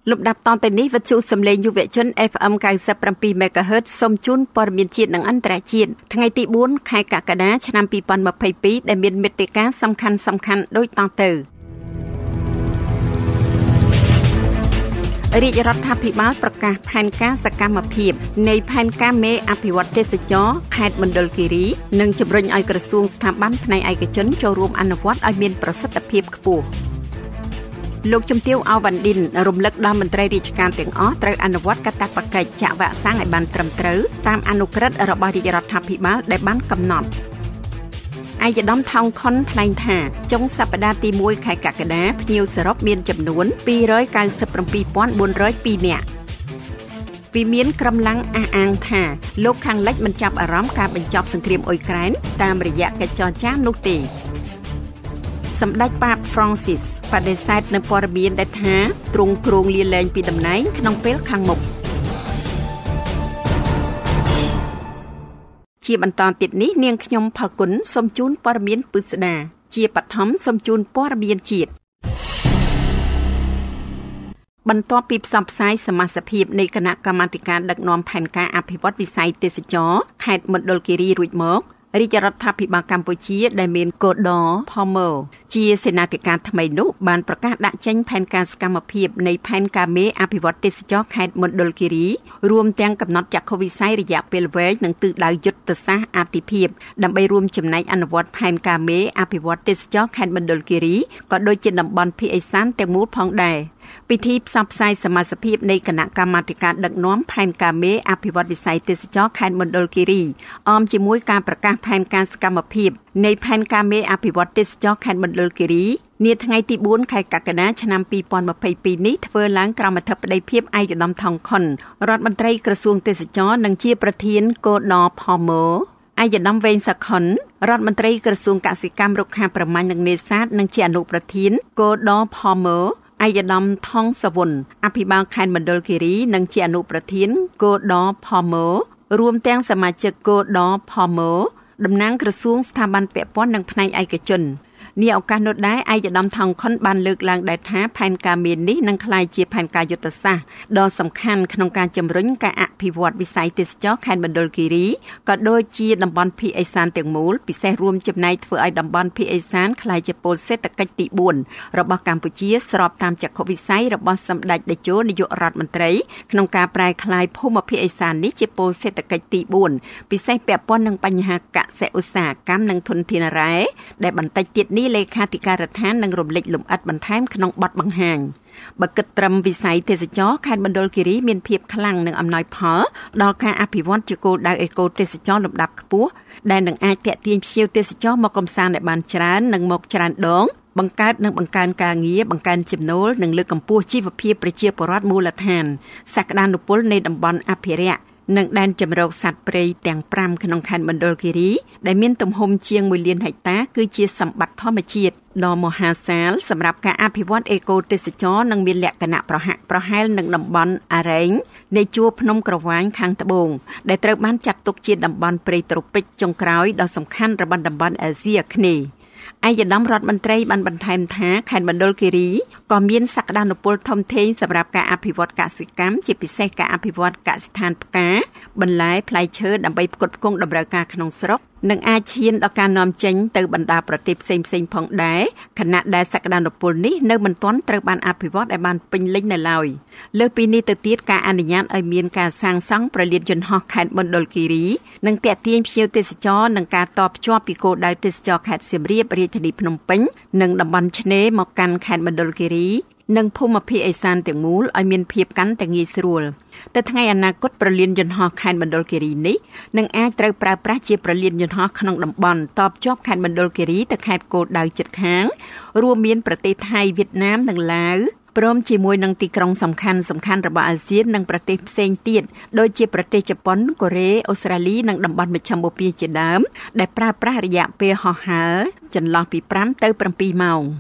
លំដាប់តទៅនេះវិទ្យុសំឡេងយុវជន FM 97 MHz សូមជូនព័ត៌មានជាតិនិងអន្តរជាតិថ្ងៃទី4ខែកក្កដាឆ្នាំ2022ដែលមានមេត្តាសំខាន់ៗដូចតទៅរាជរដ្ឋាភិបាលប្រកាសផែនការសកម្មភាពនៃផែនការមេអភិវឌ្ឍទេសចរខេត្តមណ្ឌលគិរីនិងជំរុញឲ្យក្រសួងស្ថាប័នផ្នែកឯកជនចូលរួមអនុវត្តឲ្យមានប្រសិទ្ធភាពខ្ពស់លោកជំទាវ អវ៉ាន់ឌិនរំលឹកដល់មន្ត្រីរាជការទាំងអស់ត្រូវអនុវត្តកាតព្វកិច្ចចាក់វ៉ាក់សាំងឲ្យបានត្រឹមត្រូវតាមអនុក្រឹត្យរបស់រាជរដ្ឋាភិបាលដែលបានកំណត់ឯកឧត្តមថោងខុនថ្លែងថាចុងសប្តាហ៍ទី1ខែកក្កដាភ្ញៀវសរុបមានចំនួន 297,402 នាក់វិមានក្រុមឡើងអះអាងថាលោកខាងលិចមិនចាប់អារម្មណ៍ការបញ្ចប់សង្គ្រាមអ៊ុយក្រែនតាមរយៈកិច្ចចរចានោះទេសម្ដេចប៉ាប Francis បដិសេធនៅព័ត៌មានដែលថាទ្រង់គ្រងលាលែងពីតំណែងក្នុងពេលខាងមុខជាបន្តទៀតនេះនាងខ្ញុំផល្គុនសូមជូនព័ត៌មានពិស្ដាជាបឋមសូមជូនព័ត៌មានជាតិបន្ទាប់ពីផ្សព្វផ្សាយសមាជិកភាពនៃគណៈកម្មាធិការដឹកនាំផែនការអភិវឌ្ឍវិស័យទេសចរខេត្តមណ្ឌលគិរីរួចមករាជរដ្ឋាភិបាលកម្ពុជាដែលមានកោដផមើជាសេនាធិការថ្មីនោះបានប្រកាសដាក់ចេញផែនការសកម្មភាពនៃផែនការមេអភិវឌ្ឍទេសចរខេត្តមណ្ឌលគិរីរួមទាំងកំណត់ចក្ខុវិស័យរយៈពេលវែងនិងទិសដៅយុទ្ធសាស្ត្រអាទិភាពដើម្បីរួមចំណែកអនុវត្តផែនការមេអភិវឌ្ឍទេសចរខេត្តមណ្ឌលគិរីក៏ដូចជាតំបន់ភាគឦសានទាំងមូលផងដែរពិធីផ្សព្វផ្សាយសមាជិកភាពនៃគណៈកម្មាធិការដឹកនាំផែនការមេអភិវឌ្ឍវិស័យទេសចរខេត្តមណ្ឌលគិរីអមជាមួយការប្រកាសផែនការសកម្មភាពនៃផែនការមេអភិវឌ្ឍទេសចរខេត្តមណ្ឌលគិរីនាថ្ងៃទី4ខែកក្កដាឆ្នាំ2022នេះធ្វើឡើងក្រោមអធិបតីភាពឯកឧត្តមថោងខុនរដ្ឋមន្ត្រីក្រសួងទេសចរនិងជាប្រធានកោដផមើឯកឧត្តមវែងសុខុនរដ្ឋមន្ត្រីក្រសួងកសិកម្មរុក្ខាប្រមាញ់និងនេសាទនិងជាអនុប្រធានកោដផមើឯកឧត្តមថងសវុនអភិបាលខេត្តមណ្ឌលគិរីនិងជាអនុប្រធានកោដផមើរួមទាំងសមាជិកកោដផមើតំណាងក្រសួងស្ថាប័នពាក់ព័ន្ធនិងផ្នែកឯកជននេះឱកាសនោះដែរឯកឧត្តមថងខុនបានលើកឡើងដែរថាផែនការមាននេះនឹងក្លាយជាផែនការយុទ្ធសាស្ត្រដ៏សំខាន់ក្នុងការជំរុញការអភិវឌ្ឍវិស័យទេសចរខេត្តមណ្ឌលគិរីក៏ដូចជាតំបន់ភាគឦសានទាំងមូលពិសេសរួមចំណែកធ្វើឲ្យតំបន់ភាគឦសានក្លាយជាពលសេដ្ឋកិច្ចទី4របស់កម្ពុជាស្របតាមចក្ខុវិស័យរបស់សម្ដេចតេជោនាយករដ្ឋមន្ត្រីក្នុងការប្រែក្លាយភូមិភាគឦសាននេះជាពលសេដ្ឋកិច្ចទី4ពិសេសពាក់ព័ន្ធនឹងបញ្ហាកសិឧស្សាហកម្មនិងធនធានរ៉ែដែលបន្តិចទៀតនេះលេខាធិការដ្ឋាននឹងរំលេចលំអិតបន្ថែមក្នុងបទបង្ហាញបើគិតត្រឹមវិស័យទេសចរខេត្តមណ្ឌលគិរីមានភាពខ្លាំងនិងអំណោយផលដល់ការអភិវឌ្ឍជាគោលដៅអេកូទេសចរលំដាប់ខ្ពស់ដែលនឹងអាចទាក់ទាញភ្ញៀវទេសចរមកកម្សាន្តឲ្យបានច្រើននិងមកច្រើនដងបង្កើតនិងបង្កើនការងារបង្កើនចំណូលនិងលើកកម្ពស់ជីវភាពប្រជាពលរដ្ឋមូលដ្ឋានសក្តានុពលនៃតំបន់អភិរក្សនិងដែនជម្រកសត្វព្រៃទាំង5ក្នុងខេត្តមណ្ឌលគិរីដែលមានទំហំជាង1លានហិកតាគឺជាសម្បត្តិធម្មជាតិដ៏មហាសាលសម្រាប់ការអភិវឌ្ឍអេកូទេសចរនិងមានលក្ខណៈប្រហាក់ប្រហែលនឹងតំបន់អារ៉ែងនៃជួរភ្នំក្រវាញខាងត្បូងដែលត្រូវបានចាត់ទុកជាតំបន់ព្រៃត្រូពិចចុងក្រោយដ៏សំខាន់របស់តំបន់អាស៊ីអាគ្នេយ៍ឯកឧត្តមរដ្ឋមន្ត្រីបានបន្ថែមថាខេត្តមណ្ឌលគិរីក៏មានសក្តានុពលធំធេងសម្រាប់ការអភិវឌ្ឍកសិកម្មជាពិសេសការអភិវឌ្ឍកសិដ្ឋានផ្កាបន្លែផ្លែឈើដើម្បីផ្គត់ផ្គង់តម្រូវការក្នុងស្រុកនិងអាចឈានដល់ការនាំចេញទៅបណ្ដាប្រទេសផ្សេងៗផងដែរខណៈដែលសក្តានុពលនេះនៅមិនទាន់ត្រូវបានអភិវឌ្ឍឲ្យបានពេញលេញនៅឡើយលើសពីនេះទៅទៀតការអនុញ្ញាតឲ្យមានការសាងសង់ប្រលានយន្តហោះខេត្តមណ្ឌលគិរីនិងទាក់ទាញភ្ញៀវទេសចរនិងការតភ្ជាប់ពីគោលដៅទេសចរខេត្តសៀមរាបរាជធានីភ្នំពេញនិងតំបន់ឆ្នេរមកកាន់ខេត្តមណ្ឌលគិរីនិងភូមិភាគឦសានទាំងមូលឲ្យមានភាពកាន់តែងាយស្រួលតែថ្ងៃអនាគតប្រលានយន្តហោះខេត្តមណ្ឌលគិរីនេះនឹងអាចត្រូវប្រើប្រាស់ជាប្រលានយន្តហោះក្នុងតំបន់តភ្ជាប់ខេត្តមណ្ឌលគិរីទៅខេត្តគោលដៅជិតខាងរួមមានប្រទេសថៃវៀតណាមនិងឡាវព្រមជាមួយនឹងទីក្រុងសំខាន់ៗរបស់អាស៊ាននិងប្រទេសផ្សេងទៀតដូចជាប្រទេសជប៉ុនកូរ៉េអូស្ត្រាលីនិងតំបន់មជ្ឈិមបូព៌ាជាដើមដែលប្រើប្រាស់រយៈពេលហោះហើរចន្លោះពី5ទៅ7ម៉ោង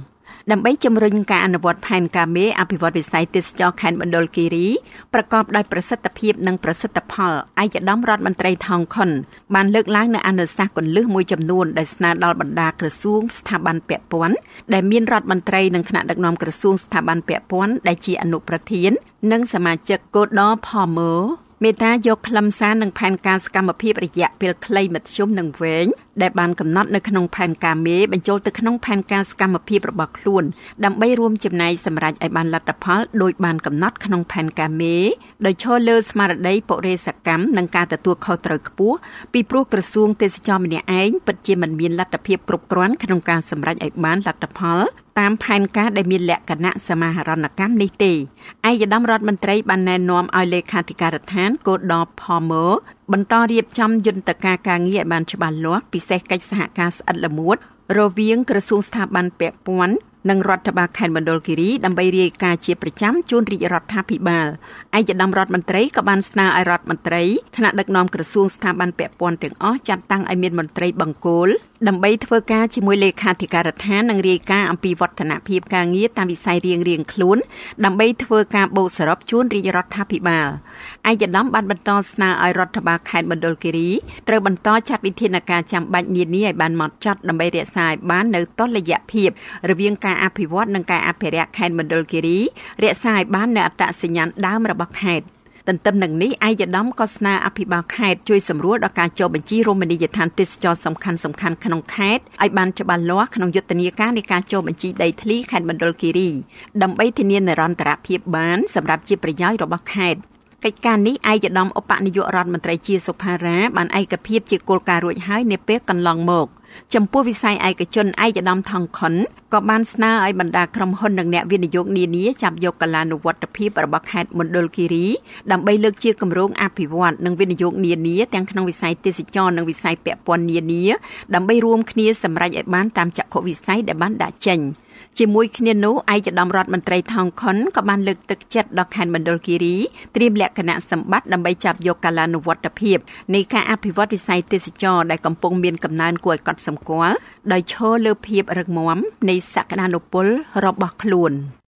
ដើម្បីជំរុញការអនុវត្តផែនការមេអភិវឌ្ឍវិស័យទេសចរខេត្តមណ្ឌលគិរីប្រកបដោយប្រសិទ្ធភាពនិងប្រសិទ្ធផលឯកឧត្តមរដ្ឋមន្ត្រីថងខុនបានលើកឡើងនៅអនុសាសន៍គន្លឹះមួយចំនួនដែលស្នើដល់បណ្ដាក្រសួងស្ថាប័នពាក់ព័ន្ធដែលមានរដ្ឋមន្ត្រីនិងថ្នាក់ដឹកនាំក្រសួងស្ថាប័នពាក់ព័ន្ធដែលជាអនុប្រធាននិងសមាជិកគោដផមមេតាយកខ្លឹមសារនិងផែនការសកម្មភាពរយៈពេលខ្លីមធ្យមនិងវែងដែលបានកំណត់នៅក្នុងផែនការមេបញ្ចូលទៅក្នុងផែនការសកម្មភាពរបស់ខ្លួនដើម្បីរួមចំណែកសម្រេចឲ្យបានលទ្ធផលដោយបានកំណត់ក្នុងផែនការមេដោយឈរលើស្មារតីបុរេសកម្មនិងការទទួលខុសត្រូវខ្ពស់ពីព្រោះក្រសួងទេសចរម្នាក់ឯងពិតជាមិនមានលទ្ធភាពគ្រប់គ្រាន់ក្នុងការសម្រេចឲ្យបានលទ្ធផលតាមផែនការដែលមានលក្ខណៈសមាហរណកម្មនេះទេឯកឧត្តមរដ្ឋមន្ត្រីបានណែនាំឲ្យលេខាធិការដ្ឋានគោដផមបន្តរៀបចំយន្តការការងារឲ្យបានច្បាស់លាស់ពិសេសកិច្ចសហការស្អិតល្មួតរវាងក្រសួងស្ថាប័នពាក់ព័ន្ធនិងរដ្ឋបាលខេត្តមណ្ឌលគិរីដើម្បីរាយការណ៍ជាប្រចាំជូនរាជរដ្ឋាភិបាលឯកឧត្តមរដ្ឋមន្ត្រីក៏បានស្នើឲ្យរដ្ឋមន្ត្រីថ្នាក់ដឹកនាំក្រសួងស្ថាប័នពាក់ព័ន្ធទាំងអស់ចាត់តាំងឲ្យមានមន្ត្រីបង្គោលដើម្បីធ្វើការជាមួយលេខាធិការដ្ឋាននិងរាយការណ៍អំពីវឌ្ឍនភាពការងារតាមវិស័យរៀងៗខ្លួនដើម្បីធ្វើការបូកសរុបជូនរាជរដ្ឋាភិបាលឯកឧត្តមបានបន្តស្នើឲ្យរដ្ឋបាលខេត្តមណ្ឌលគិរីត្រូវបន្តចាត់វិធានការចាំបាច់នានាឲ្យបានហ្មត់ចត់ដើម្បីរក្សាឲ្យបាននូវតុល្យភាពរវាងការអភិវឌ្ឍនិងការអភិរក្សខេត្តមណ្ឌលគិរីរក្សាឲ្យបាននូវអត្តសញ្ញាណដើមរបស់ខេត្តទន្ទឹមនឹងនេះឯកឧត្តមក៏ស្នើអភិបាលខេត្តជួយសម្រួលដល់ការចុះបញ្ជីរមណីយដ្ឋានទេសចរសំខាន់ៗក្នុងខេត្តឲ្យបានច្បាស់លាស់ក្នុងយុទ្ធនាការនៃការចុះបញ្ជីដីធ្លីខេត្តមណ្ឌលគិរីដើម្បីធានានិរន្តរភាពបានសម្រាប់ជាប្រយោជន៍របស់ខេត្តកិច្ចការនេះឯកឧត្តមឧបនាយករដ្ឋមន្ត្រីជាសុផារ៉ាបានឯកភាពជាគោលការណ៍រួចហើយនាពេលកន្លងមកចំពោះវិស័យឯកជនឯកឧត្តមថងខុនក៏បានស្នើឲ្យបណ្ដាក្រុមហ៊ុននិងអ្នកវិនិយោគនានាចាប់យកកលានុវត្តភាពរបស់ខេត្តមណ្ឌលគិរីដើម្បីលើកជាគម្រោងអភិវឌ្ឍនិងវិនិយោគនានាទាំងក្នុងវិស័យទេសចរនិងវិស័យពាក់ព័ន្ធនានាដើម្បីរួមគ្នាសម្រេចឲ្យបានតាមចក្ខុវិស័យដែលបានដាក់ចេញជាមួយគ្នានោះឯកឧត្តមរដ្ឋមន្ត្រីថងខុនក៏បានលើកទឹកចិត្តដល់ខេត្តមណ្ឌលគិរីត្រៀមលក្ខណៈសម្បត្តិដើម្បីចាប់យកកាលានុវត្តភាពនៃការអភិវឌ្ឍវិស័យទេសចរដែលកំពុងមានកំណើនគួរឲ្យកត់សម្គាល់ដោយឈរលើភាពរឹងមាំនៃសក្តានុពលរបស់ខ្លួន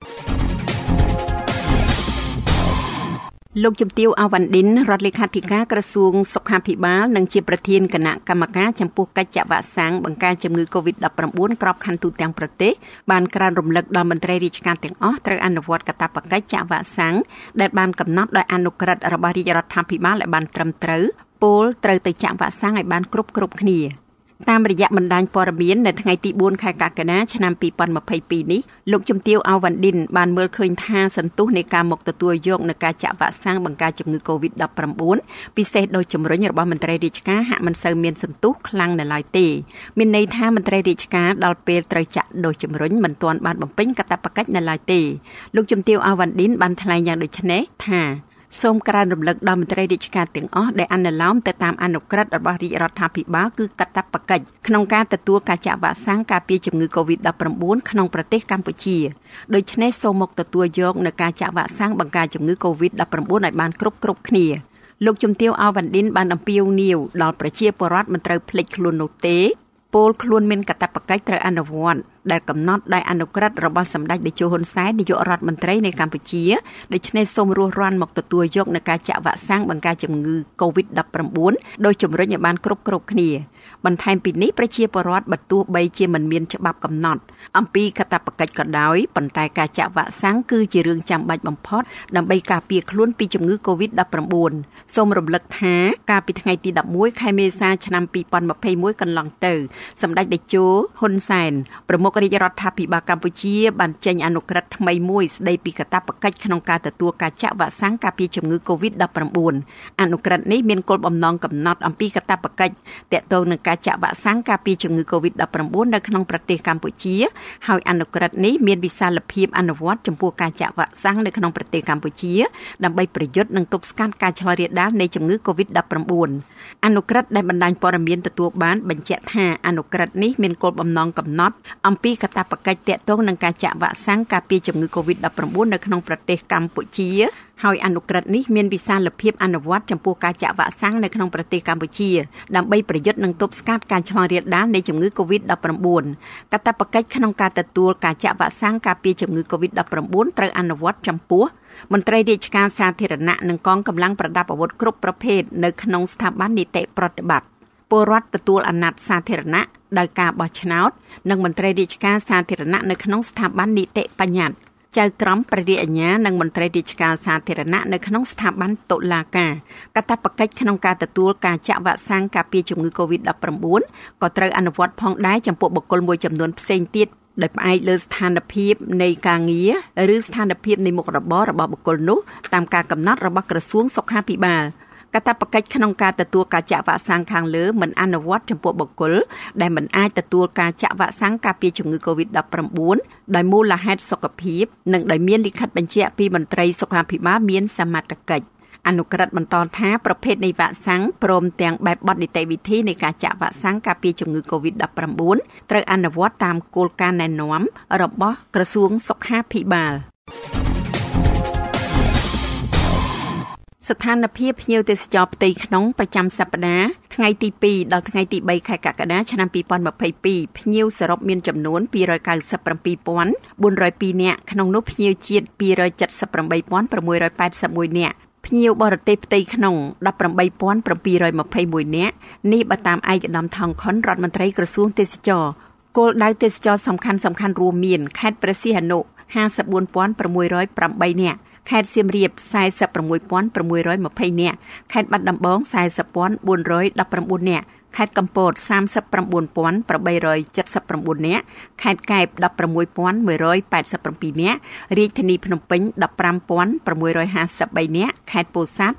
លោកជំទាវអាវ៉ាន់ឌិនរដ្ឋលេខាធិការក្រសួងសុខាភិបាលនិងជាប្រធានគណៈកម្មការចំពោះកិច្ចវ៉ាក់សាំងបង្ការជំងឺ Covid-19 ក្របខ័ណ្ឌទូទាំងប្រទេសបានក្រើនរំលឹកដល់មន្ត្រីរាជការទាំងអស់ត្រូវអនុវត្តកាតព្វកិច្ចចាក់វ៉ាក់សាំងដែលបានកំណត់ដោយអនុក្រឹត្យរបស់រាជរដ្ឋាភិបាលឲ្យបានត្រឹមត្រូវពលត្រូវទៅចាក់វ៉ាក់សាំងឲ្យបានគ្រប់គ្នាតាមរយៈបណ្ដាញព័ត៌មាននៅថ្ងៃទី4ខែកក្កដាឆ្នាំ2022នេះលោកជំទាវអាវ៉ាន់ឌិនបានមើលឃើញថាសន្ទុះនៃការមកទទួលយកនៅការចាក់វ៉ាក់សាំងបង្ការជំងឺ Covid-19 ពិសេសដោយជំរុញរបស់មន្ត្រីរាជការហាក់មិនសូវមានសន្ទុះខ្លាំងនៅឡើយទេមានន័យថាមន្ត្រីរាជការដល់ពេលត្រូវចាក់ដូសជំរុញមិនទាន់បានបំពេញកាតព្វកិច្ចនៅឡើយទេលោកជំទាវអាវ៉ាន់ឌិនបានថ្លែងយ៉ាងដូចនេះថាសូមក្រើនរំលឹកដល់មន្ត្រីរាជការទាំងអស់ដែលអនុលោមទៅតាមអនុក្រឹត្យរបស់រាជរដ្ឋាភិបាលគឺកាតព្វកិច្ចក្នុងការទទួលការចាក់វ៉ាក់សាំងការពារជំងឺ Covid-19 ក្នុងប្រទេសកម្ពុជាដូច្នេះសូមមកទទួលយកនៅការចាក់វ៉ាក់សាំងបង្ការជំងឺ Covid-19 ឲ្យបានគ្រប់គ្នាលោកជំទាវអាវ៉ាន់ឌិនបានអំពាវនាវដល់ប្រជាពលរដ្ឋមិនត្រូវភ្លេចខ្លួននោះទេពលខ្លួនមានកាតព្វកិច្ចត្រូវអនុវត្តដែលកំណត់ដោយអនុក្រឹត្យរបស់សម្ដេចតេជោហ៊ុនសែននាយករដ្ឋមន្ត្រីនៃកម្ពុជាដូច្នេះសូមរស់រានមកទទួលយកនៅការចាក់វ៉ាក់សាំងបង្ការជំងឺ Covid-19 ដោយជំរុញឲ្យបានគ្រប់គ្នាបន្ថែមពីនេះប្រជាពលរដ្ឋបើទោះបីជាមិនមានច្បាប់កំណត់អំពីកាតព្វកិច្ចក៏ដោយប៉ុន្តែការចាក់វ៉ាក់សាំងគឺជារឿងចាំបាច់បំផុតដើម្បីការពារខ្លួនពីជំងឺ Covid-19 សូមរំលឹកថាកាលពីថ្ងៃទី11ខែមេសាឆ្នាំ2021កន្លងទៅសម្ដេចតេជោហ៊ុនសែនប្រមុខរាជរដ្ឋាភិបាលកម្ពុជាបានចេញអនុក្រឹត្យថ្មីមួយស្ដីពីកាតព្វកិច្ចក្នុងការទទួលការចាក់វ៉ាក់សាំងការពារជំងឺ Covid-19 អនុក្រឹត្យនេះមានគោលបំណងកំណត់អំពីកាតព្វកិច្ចទាក់ទងនឹងការចាក់វ៉ាក់សាំងការពារជំងឺ Covid-19 នៅក្នុងប្រទេសកម្ពុជាហើយអនុក្រឹត្យនេះមានវិសាលភាពអនុវត្តចំពោះការចាក់វ៉ាក់សាំងនៅក្នុងប្រទេសកម្ពុជាដើម្បីប្រយុទ្ធនិងទប់ស្កាត់ការឆ្លងរាលដាលនៃជំងឺ Covid-19 អនុក្រឹត្យដែលបណ្ដាញព័ត៌មានទទួលបានបញ្ជាក់ថាអនុក្រឹត្យនេះមានគោលបំណងកំណត់អំពីពីកាតព្វកិច្ចទាក់ទងនឹងការចាក់វ៉ាក់សាំងការពារជំងឺ COVID-19 នៅក្នុងប្រទេសកម្ពុជាហើយអនុក្រឹត្យនេះមានវិសាលភាពអនុវត្តចំពោះការចាក់វ៉ាក់សាំងនៅក្នុងប្រទេសកម្ពុជាដើម្បីប្រយុទ្ធនឹងទប់ស្កាត់ការឆ្លងរាលដាលនៃជំងឺ COVID-19 កាតព្វកិច្ចក្នុងការទទួលការចាក់វ៉ាក់សាំងការពារជំងឺ COVID-19 ត្រូវអនុវត្តចំពោះមន្ត្រីរាជការសាធារណៈនិងកងកម្លាំងប្រដាប់អាវុធគ្រប់ប្រភេទនៅក្នុងស្ថាប័ននីតិប្រតិបត្តិពលរដ្ឋទទួលអាណត្តិសាធារណៈដោយការបោះឆ្នោតនិងមន្ត្រីរាជការសាធារណៈនៅក្នុងស្ថាប័ននីតិបញ្ញត្តិចៅក្រមព្រះរាជអាជ្ញានិងមន្ត្រីរាជការសាធារណៈនៅក្នុងស្ថាប័នតុលាការកាតព្វកិច្ចក្នុងការទទួលការចាក់វ៉ាក់សាំងការពារជំងឺ COVID-19 ក៏ត្រូវអនុវត្តផងដែរចំពោះបុគ្គលមួយចំនួនផ្សេងទៀតដោយផ្អែកលើស្ថានភាពនៃការងារឬស្ថានភាពនៃមុខរបររបស់បុគ្គលនោះតាមការកំណត់របស់ក្រសួងសុខាភិបាលកាតព្វកិច្ចក្នុងការទទួលការចាក់វ៉ាក់សាំងខាងលើមិនអនុវត្តចំពោះបុគ្គលដែលមិនអាចទទួលការចាក់វ៉ាក់សាំងការពារជំងឺ COVID-19 ដោយមូលហេតុសុខភាពនិងដោយមានលិខិតបញ្ជាក់ពីមន្ត្រីសុខាភិបាលមានសមត្ថកិច្ចអនុក្រឹត្យបន្តថាប្រភេទនៃវ៉ាក់សាំងព្រមទាំងបែបបទនីតិវិធីនៃការចាក់វ៉ាក់សាំងការពារជំងឺ COVID-19 ត្រូវអនុវត្តតាមគោលការណ៍ណែនាំរបស់ក្រសួងសុខាភិបាលស្ថានភាពភ្ញៀវទេសចរផ្ទៃក្នុងប្រចាំសប្តាហ៍ថ្ងៃទី2ដល់ថ្ងៃទី3ខែកក្កដាឆ្នាំ2022ភ្ញៀវសរុបមានចំនួន 297,402 នាក់ក្នុងនោះភ្ញៀវជាតិ 278,681 នាក់ភ្ញៀវបរទេសផ្ទៃក្នុង 18,721 នាក់នេះបើតាមឯកឧត្តមថងខុនរដ្ឋមន្ត្រីក្រសួងទេសចរគោលដៅទេសចរសំខាន់រួមមានខេត្តព្រះសីហនុ 54,608 នាក់ខេត្តសៀមរាប 46,620 នាក់ខេត្តបាត់ដំបង 40,419 នាក់ខេត្តកំពត 39,879 នាក់ខេត្តកែប 16,187 នាក់រាជធានីភ្នំពេញ 15,653 នាក់ខេត្តពោធិ៍សាត់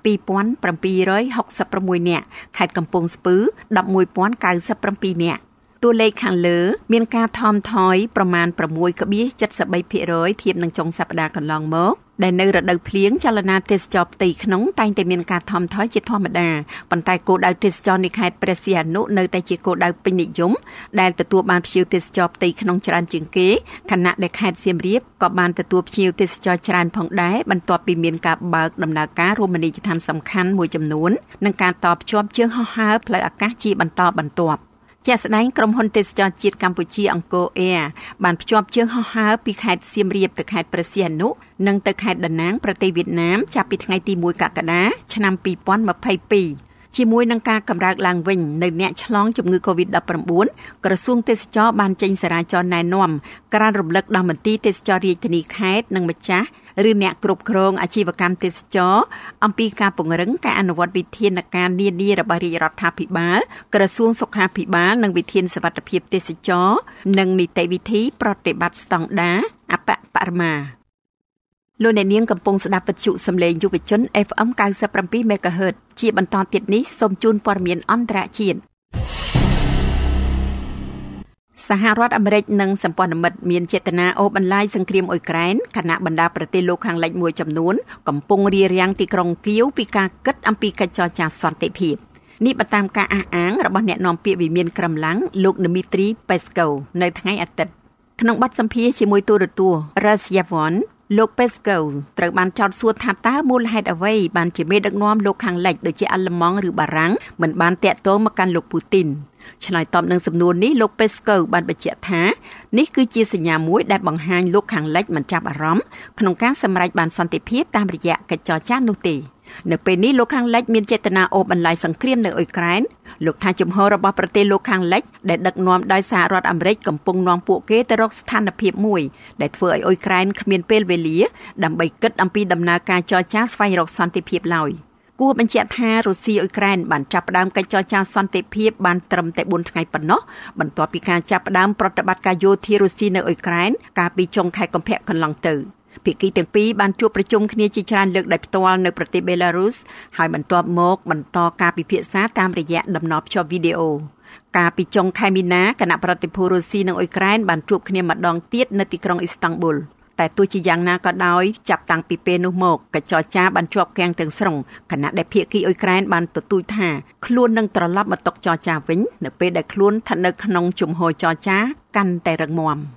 12,766 នាក់ខេត្តកំពង់ស្ពឺ 11,097 នាក់តួលេខខាងលើមានការថមថយប្រមាណ 6.73% ធៀបនឹងចុងសប្តាហ៍កន្លងមកដែលនៅរដូវភ្លៀងចលនាទេសចរផ្ទៃក្នុងតែងតែមានការថមថយជាធម្មតាប៉ុន្តែគោលដៅទេសចរនៃខេត្តព្រះសីហនុនៅតែជាគោលដៅពេញនិយមដែលទទួលបានភ្ញៀវទេសចរផ្ទៃក្នុងច្រើនជាងគេខណៈដែលខេត្តសៀមរាបក៏បានទទួលភ្ញៀវទេសចរច្រើនផងដែរបន្ទាប់ពីមានការបើកដំណើរការរមណីយដ្ឋានសំខាន់មួយចំនួននិងការតភ្ជាប់ជើងហោះហើរផ្លូវអាកាសជាបន្តបន្ទាប់ជាក់ស្ដែងក្រុមហ៊ុនទេសចរជាតិកម្ពុជាអង្គរអ៊ែរបានភ្ជាប់ជើងហោះហើរពីខេត្តសៀមរាបទៅខេត្តព្រះសីហនុនិងទៅខេត្តដាណាងប្រទេសវៀតណាមចាប់ពីថ្ងៃទី1កក្កដាឆ្នាំ2022ជាមួយនឹងការកម្រើកឡើងវិញនៅអ្នកឆ្លងជំងឺ COVID-19 ក្រសួងទេសចរបានចេញសារចរណ៍ណែនាំក្រានរំលឹកដល់មន្ទីរទេសចររាជធានីខេត្តនិងម្ចាស់ឬអ្នកគ្រប់គ្រងអាជីវកម្មទេសចរអំពីការពង្រឹងការអនុវត្តវិធានការនានារបស់រាជរដ្ឋាភិបាលក្រសួងសុខាភិបាលនិងវិធានសុវត្ថិភាពទេសចរនិងនីតិវិធីប្រតិបត្តិស្តង់ដារអបបរមាលោកអ្នកនាងកំពុងស្ដាប់វិទ្យុសំឡេងយុវជន FM 97 MHz ជាបន្តទៀតនេះសូមជូនព័ត៌មានអន្តរជាតិសហរដ្ឋអាមេរិកនិងសម្ព័ន្ធមិត្តមានចេតនាអូសបន្លាយសង្គ្រាមអ៊ុយក្រែនខណៈបណ្ដាប្រទេសលោកខាងលិចមួយចំនួនកំពុងរារាំងទីក្រុងគៀវពីការគិតអំពីកិច្ចចរចាសន្តិភាពនេះបើតាមការអះអាងរបស់អ្នកនាំពាក្យវិមានក្រមឡាំងលោក Dmitry Peskov នៅថ្ងៃអាទិត្យក្នុងបទសម្ភាសន៍ជាមួយទូរទស្សន៍ Russia Oneលោក Peskov ត្រូវបានចោទសួរថាតើមូលហេតុអ្វីបានជាមេដឹកនាំលោកខាងលិចដូចជាអាល្លឺម៉ង់ឬបារាំងមិនបានតាក់ទងមកកាន់លោកពូទីនឆ្លើយតបនឹងសំណួរនេះលោក Peskov បានបញ្ជាក់ថានេះគឺជាសញ្ញាមួយដែលបង្ហាញលោកខាងលិចមិនចាប់អារម្មណ៍ក្នុងការសម្រេចបានសន្តិភាពតាមរយៈកិច្ចចរចានោះទេនៅពេលនេះលោកខាងលិចមានចេតនាអូសបន្លាយសង្គ្រាមនៅអ៊ុយក្រែនលោកថាជំហររបស់ប្រទេសលោកខាងលិចដែលដឹកនាំដោយសហរដ្ឋអាមេរិកកំពុងនាំពួកគេទៅរកស្ថានភាពមួយដែលធ្វើឲ្យអ៊ុយក្រែនគ្មានពេលវេលាដើម្បីគិតអំពីដំណើរការចរចាស្វែងរកសន្តិភាពឡើយគួរបញ្ជាក់ថារុស្ស៊ីអ៊ុយក្រែនបានចាប់ផ្ដើមកិច្ចចរចាសន្តិភាពបានត្រឹមតែ4ថ្ងៃប៉ុណ្ណោះបន្ទាប់ពីការចាប់ផ្ដើមប្រតិបត្តិការយោធារុស្ស៊ីនៅអ៊ុយក្រែនកាលពីចុងខែកុម្ភៈកន្លងទៅភាគីទាំងពីរបានជួបប្រជុំគ្នាជាច្រើនលើកដោយផ្ទាល់នៅប្រទេសបេឡារុសហើយបន្ទាប់មកបន្តការពិភាក្សាតាមរយៈដំណភ្ជាប់វីដេអូកាលពីចុងខែមីនាគណៈប្រតិភូរុស្ស៊ីនិងអ៊ុយក្រែនបានជួបគ្នាម្ដងទៀតនៅទីក្រុងអ៊ីស្តង់ប៊ុលតែទោះជាយ៉ាងណាក៏ដោយចាប់តាំងពីពេលនោះមកកញ្ចរចាបានជាប់គាំងទាំងស្រុងខណៈដែលភាគីអ៊ុយក្រែនបានទទូចថាខ្លួននឹងត្រឡប់មកតុចរចាវិញនៅពេលដែលខ្លួនស្ថិតនៅក្នុងជំហរចរចាកាន់តែរឹងមាំ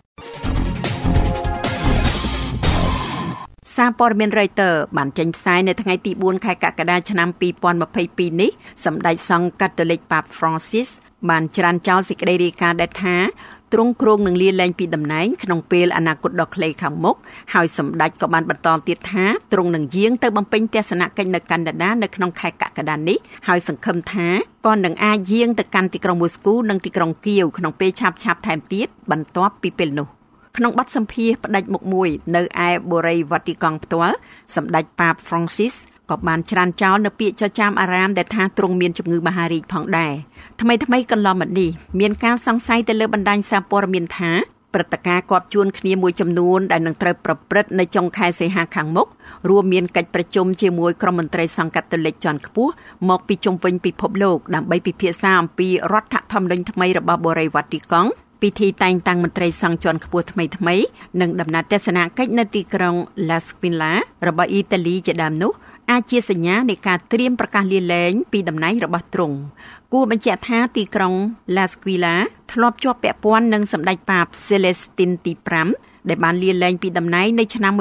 សារព័ត៌មាន Reuters បានចេញផ្សាយនៅថ្ងៃទី4ខែកក្កដាឆ្នាំ2022នេះសម្ដេចសង្ឃកាតូលិកប៉ាប Francis បានច្រានចោលសេចក្តីរាយការណ៍ដែលថាទ្រង់គ្រោងនឹងលាលែងពីតំណែងក្នុងពេលអនាគតដ៏ខ្លីខាងមុខហើយសម្ដេចក៏បានបន្តទៀតថាទ្រង់នឹងយាងទៅបំពេញទស្សនកិច្ចនៅកាណាដានៅក្នុងខែកក្កដានេះហើយសង្ឃឹមថាក៏នឹងអាចយាងទៅកាន់ទីក្រុងមូស្គូនិងទីក្រុងគៀវក្នុងពេលឆាប់ៗថែមទៀតបន្ទាប់ពីពេលនោះក្នុងបទសម្ភាសន៍ផ្ដាច់មុខមួយនៅឯបូរីវ៉ាទីកង់ផ្ទាល់សម្ដេចប៉ាប Francis ក៏បានច្រានចោលនៅពាក្យចចាមអារាមដែលថាទ្រង់មានជំងឺមហារីកផងដែរថ្មីកន្លងមកនេះមានការសង្ស័យទៅលើបណ្ដាញសារព័ត៌មានថាព្រឹត្តិការណ៍គាប់ជួនគ្នាមួយចំនួនដែលនឹងត្រូវប្រព្រឹត្តនៅចុងខែសីហាខាងមុខរួមមានកិច្ចប្រជុំជាមួយក្រុមមន្ត្រីសង្ឃកាតូលិកជាន់ខ្ពស់មកពីជុំវិញពិភពលោកដើម្បីពិភាក្សាអំពីរដ្ឋធម្មនុញ្ញថ្មីរបស់បូរីវ៉ាទីកង់ពិធីតែងតាំងមន្ត្រីសង្ឃជាន់ខ្ពស់ថ្មីនិងដំណើរទស្សនកិច្ចនៅទីក្រុង Las Villas របស់អ៊ីតាលីជាដើមនោះអាចជាសញ្ញានៃការត្រៀមប្រកាសលាលែងពីតំណែងរបស់ទ្រង់គួរបញ្ជាក់ថាទីក្រុង Las Villas ធ្លាប់ជាប់ពាក់ព័ន្ធនឹងសម្ដេចប៉ាប Celestine ទី5ដែលបានលាលែងពីតំណែងនៅឆ្នាំ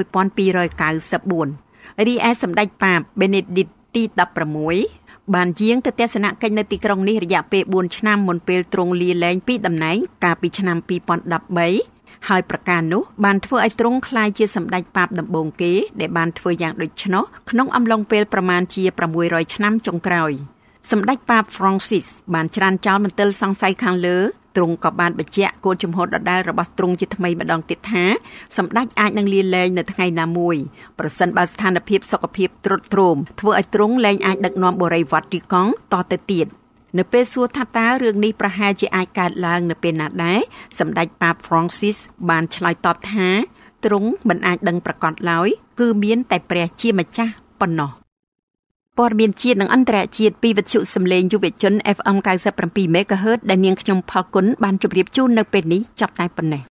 1294រីឯសម្ដេចប៉ាប Benedict ទី16បានយាងទៅទស្សនកិច្ចនៅទីក្រុងនេះរយៈពេល4ឆ្នាំមុនពេលទ្រង់លាលែងពីតំណែងកាលពីឆ្នាំ2013ហើយប្រការនោះបានធ្វើឲ្យទ្រង់ក្លាយជាសម្ដេចប៉ាបដំបូងគេដែលបានធ្វើយ៉ាងដូច្នោះក្នុងអំឡុងពេលប្រមាណជា600ឆ្នាំចុងក្រោយសម្ដេចប៉ាប Francis បានច្រានចោលមន្ទិលសង្ស័យខាងលើទ្រង់ក៏បានបញ្ជាក់គោលជំហរដដែលរបស់ទ្រង់ជាថ្មីម្ដងទៀតថាសម្ដេចអាចនឹងលាលែងនៅថ្ងៃណាមួយប្រសិនបើស្ថានភាពសុខភាពទ្រុឌទ្រោមធ្វើឲ្យទ្រង់លែងអាចដឹកនាំបូរីវ៉ាទីកង់តទៅទៀតនៅពេលសួរថាតើរឿងនេះប្រហែលជាអាចកើតឡើងនៅពេលណាដែរសម្ដេចប៉ាប Francis បានឆ្លើយតបថាទ្រង់មិនអាចដឹងប្រកាសឡើយគឺមានតែព្រះជាម្ចាស់ប៉ុណ្ណោះព័ត៌មានជាតិនិងអន្តរជាតិពីវិទ្យុសំឡេងយុវជន FM 97 MHz ដែលនាងខ្ញុំផលគុណបានជម្រាបជូននៅពេលនេះចាប់តែប៉ុណ្ណេះ